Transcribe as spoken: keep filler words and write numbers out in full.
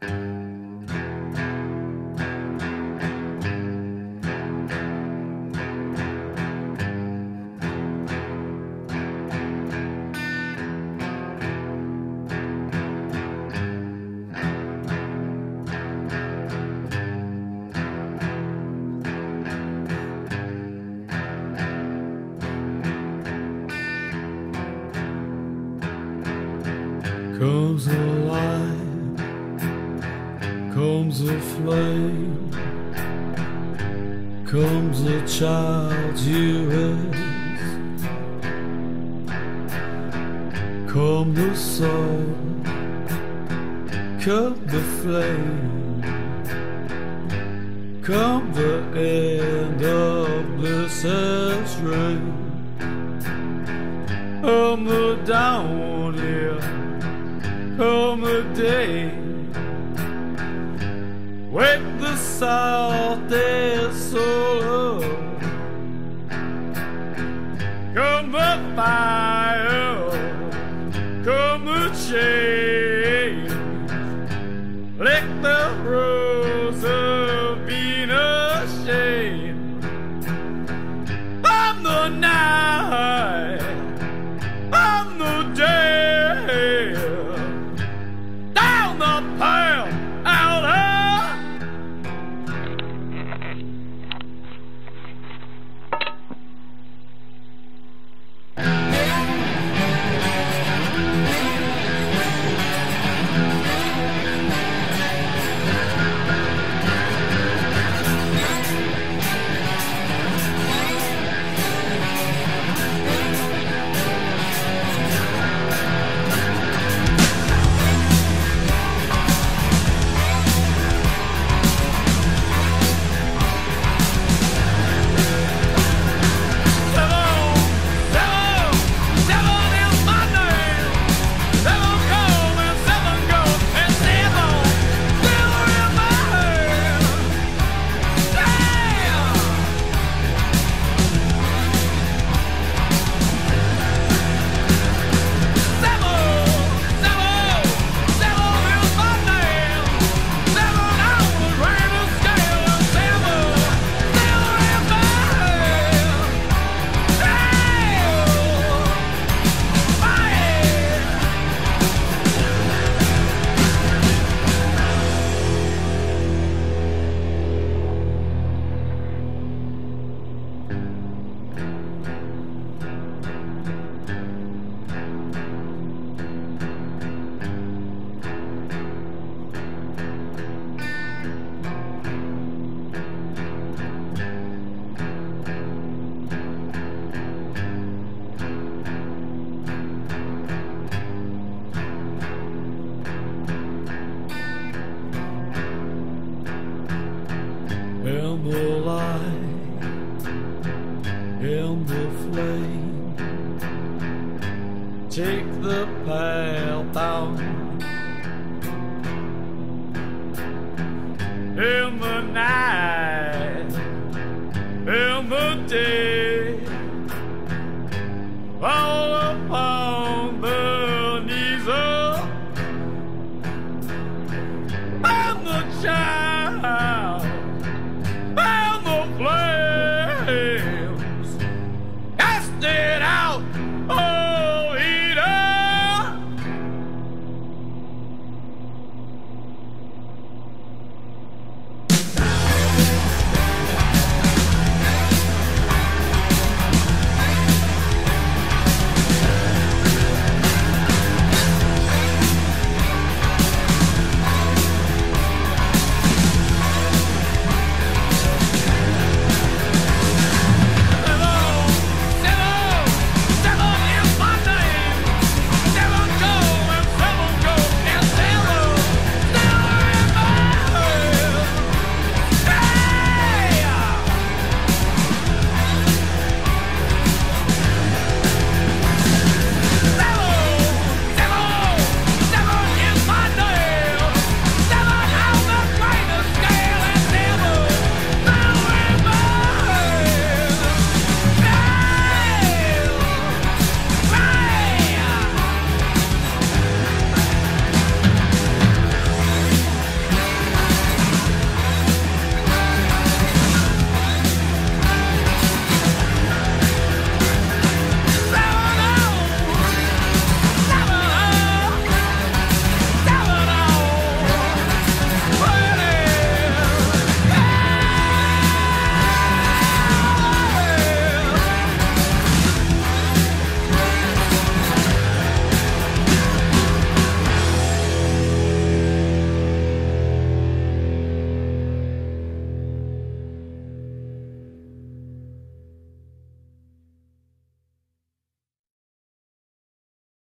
Comes a light, comes a flame, comes a child you raise, come the soul, come the flame, come the end of bliss's reign. Come the dawn, yeah, come the day, wake the salty soul up. Come the fire, come the change, lick the rose of Venus shade. I'm the night, I'm the day, down the path, out of in the light, in the flame, take the path out. In the night,